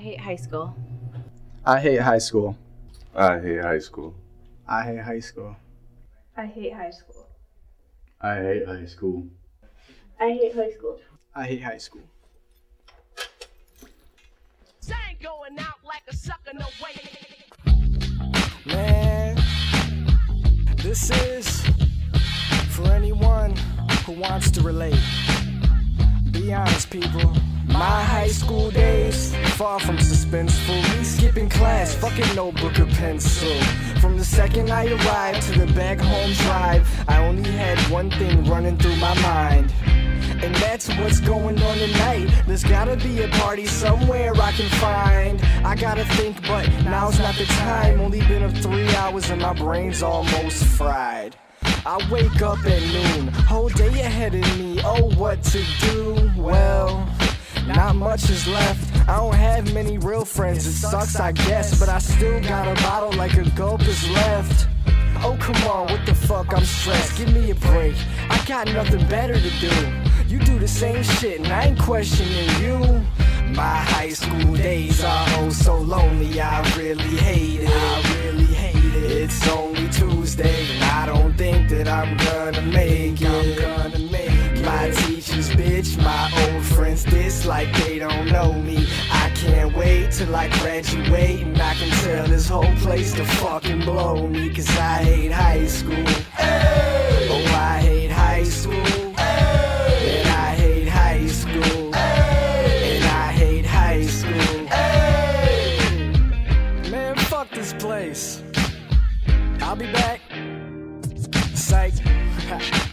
hate high school. I hate high school. I hate high school. I hate high school. I hate high school. I hate high school. I hate high school. I hate high school. Going out like a sucker, no way. Man, this is for anyone who wants to relate. Be honest, people. My high school days, far from suspenseful. Me skipping class, fucking notebook or pencil. From the second I arrived to the back home drive, I only had one thing running through my mind. And that's what's going on tonight. There's gotta be a party somewhere I can find. I gotta think, but now's not the time. Only been up 3 hours and my brain's almost fried. I wake up at noon, whole day ahead of me. Oh, what to do? Well, not much is left. I don't have many real friends, it sucks I guess, but I still got a bottle like a gulp is left. Oh come on, what the fuck, I'm stressed, give me a break. I got nothing better to do. You do the same shit and I ain't questioning you. My high school days are oh so lonely, I really hate it. I really hate it. It's only Tuesday and I don't think that I'm gonna make it. My teachers bitch, my old friends dislike, they don't know me. I can't wait till I graduate and I can tell this whole place to fucking blow me. Cause I hate high school. Hey! Oh, I hate high school. Hey! And I hate high school. Hey! And I hate high school. Hey! Man, fuck this place. I'll be back. Psych.